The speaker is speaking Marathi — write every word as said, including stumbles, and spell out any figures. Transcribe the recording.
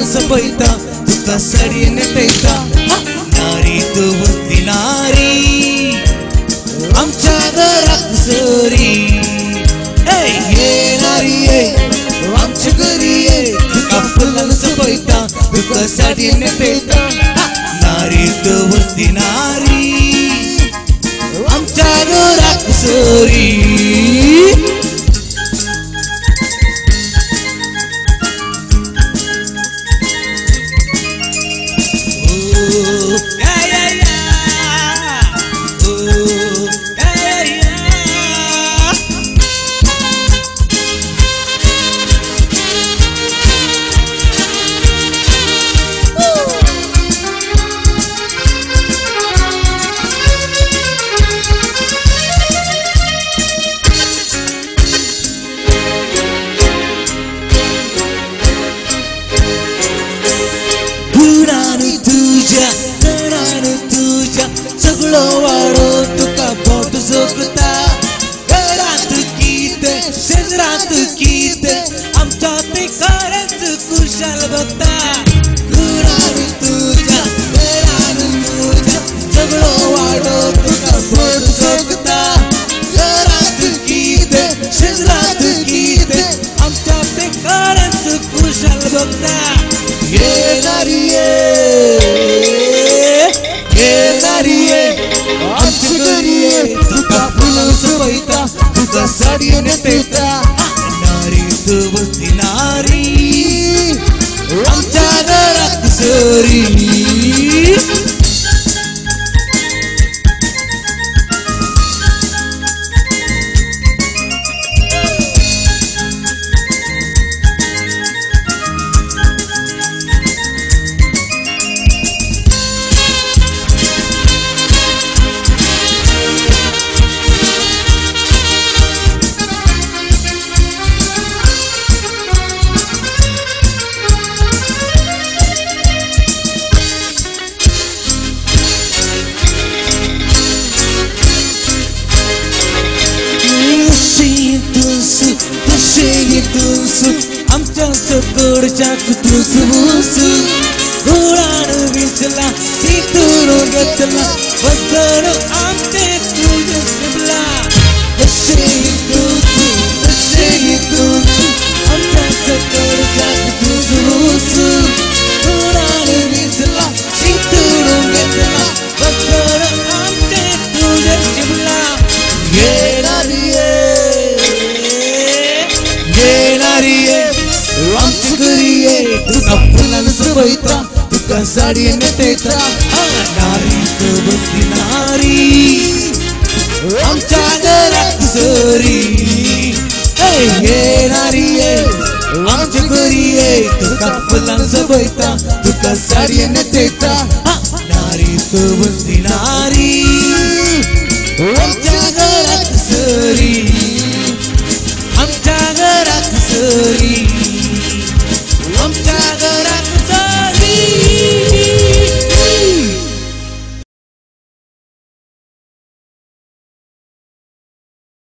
फुलान सपयता तुका साडी नेटयता नारी तू वस्ती नारी आमच्या घरात सरी ये नारी ये आमच्या घरी ये तुका फुलान सपयता तुका साडी नेटयता नारी तू वस्ती नारी आमच्या घरात सरी साडी नेटयता नारी तू वस्ती नारी आमच्या घरात सरी ये नारी ये आमच्या घरी ये तुका फुलान सपयता तुका साडी नेटयता नारी तू वस्ती नारी आमच्या घरात सरी आमच्या घरात सरी